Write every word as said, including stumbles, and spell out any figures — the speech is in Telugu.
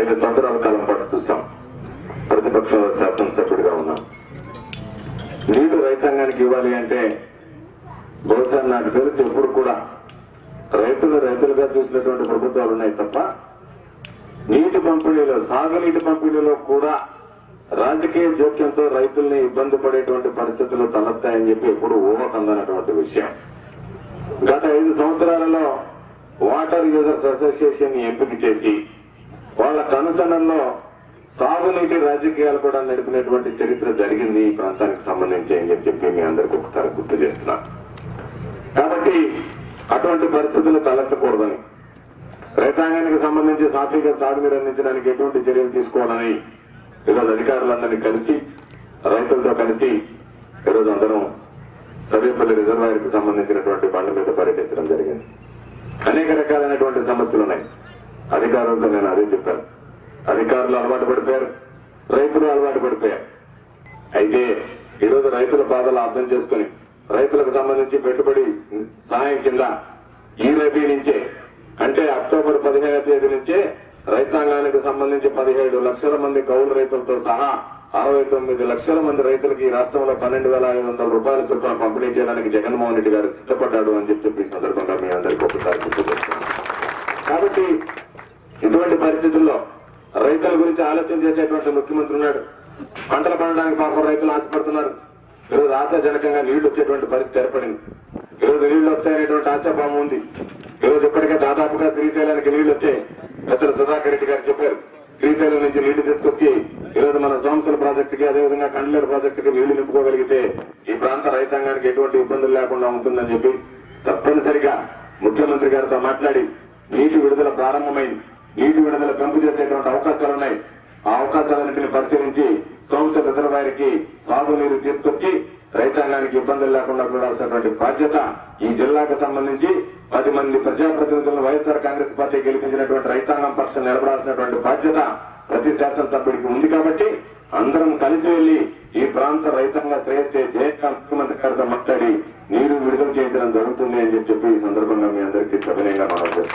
ఐదు సంవత్సరాల కాలం పాటు చూస్తాం. ప్రతిపక్ష శాసనసభ్యుడిగా ఉన్నాం. నీరు రైతాంగానికి ఇవ్వాలి అంటే బహుశా నాకు తెలిసి ఎప్పుడు కూడా రైతులు రైతులుగా చూసినటువంటి ప్రభుత్వాలు ఉన్నాయి తప్ప నీటి పంపిణీలో సాగునీటి పంపిణీలో కూడా రాజకీయ జోక్యంతో రైతుల్ని ఇబ్బంది పడేటువంటి పరిస్థితులు తలెత్తాయని చెప్పి ఎప్పుడు ఊహకందనటువంటి విషయం. గత ఐదు సంవత్సరాలలో వాటర్ యూజర్స్ అసోసియేషన్ ని ఎంపిక చేసి వాళ్ళ కనుసనల్లో సాగునీటి రాజకీయాలు కూడా నడిపినటువంటి చరిత్ర జరిగింది ఈ ప్రాంతానికి సంబంధించి అని చెప్పి మీ అందరికీ ఒకసారి గుర్తు చేస్తున్నా. కాబట్టి అటువంటి పరిస్థితులు తలెత్తకూడదని రైతాంగానికి సంబంధించి సాఫీగా సాగునీరు అందించడానికి ఎటువంటి చర్యలు తీసుకోవాలని ఈరోజు అధికారులందరినీ కలిసి రైతులతో కలిసి ఈరోజు అందరం సర్వేపల్లి రిజర్వాయర్ కి సంబంధించినటువంటి బండ మీద పర్యటించడం జరిగింది. అనేక రకాలైనటువంటి సమస్యలు ఉన్నాయి. అధికారులతో నేను అదే చెప్పాను. అధికారులు అలవాటు పడిపోయారు, రైతులు అలవాటు పడిపోయారు. అయితే ఈరోజు రైతుల బాధలు అర్థం చేసుకుని రైతులకు సంబంధించి పెట్టుబడి సహాయం కింద ఈ రబీ నుంచే అంటే అక్టోబర్ పదిహేనవ తేదీ నుంచే రైతాంగానికి సంబంధించి పదిహేడు లక్షల మంది కౌలు రైతులతో సహా అరవై తొమ్మిది లక్షల మంది రైతులకి ఈ రాష్ట్రంలో పన్నెండు వేల ఐదు వందల రూపాయల చొప్పున పంపిణీ చేయడానికి జగన్మోహన్ రెడ్డి గారు సిద్ధపడ్డాడు అని చెప్పి ఈ సందర్భంగా మీ అందరికీ ఒకసారి గుర్తు చేస్తున్నాను. కాబట్టి ఇటువంటి పరిస్థితుల్లో రైతుల గురించి ఆలోచన చేసేటువంటి ముఖ్యమంత్రి ఉన్నాడు. పంటలు పండడానికి పాపం రైతులు ఆశపడుతున్నారు. ఈరోజు ఆశాజనకంగా నీళ్లు వచ్చేటువంటి పరిస్థితి ఏర్పడింది. ఈరోజు నీళ్లు వస్తాయనేటువంటి ఆశాభావం ఉంది. ఈరోజు ఇప్పటికే దాదాపుగా శ్రీశైలానికి నీళ్లు వచ్చాయి. అసలు సుధాకర్ రెడ్డి గారు చెప్పారు, శ్రీశైలం నుంచి నీళ్లు తీసుకొచ్చి ఈరోజు మన సోమశల ప్రాజెక్టుకి అదేవిధంగా కండ్లేరు ప్రాజెక్టుకి నీళ్లు నింపుకోగలిగితే ఈ ప్రాంత రైతాంగానికి ఎటువంటి ఇబ్బందులు లేకుండా ఉంటుందని చెప్పి తప్పనిసరిగా ముఖ్యమంత్రి గారితో మాట్లాడి నీటి విడుదల ప్రారంభమైంది. నీటి విడుదల పెంపు చేసేటువంటి అవకాశాలున్నాయి. ఆ అవకాశాలన్నింటినీ పరిశీలించి సోమశల రిజర్వాయర్ కి సాగునీరు తీసుకొచ్చి రైతాంగానికి ఇబ్బందులు లేకుండా చూడాల్సినటువంటి బాధ్యత ఈ జిల్లాకు సంబంధించి పది మంది ప్రజాప్రతినిధులను వైఎస్ఆర్ కాంగ్రెస్ పార్టీ గెలిపించినటువంటి రైతాంగం పక్షం నిలబడాల్సినటువంటి బాధ్యత ప్రతి శాసనసభ్యుడికి ఉంది. కాబట్టి అందరం కలిసి వెళ్లి ఈ ప్రాంత రైతాంగ శ్రేయస్సే జయంగా ముఖ్యమంత్రి గారితో మాట్లాడి నీరు విడుదల చేయించడం జరుగుతుంది అని చెప్పి ఈ సందర్భంగా మీ అందరికీ సవినయంగా మనం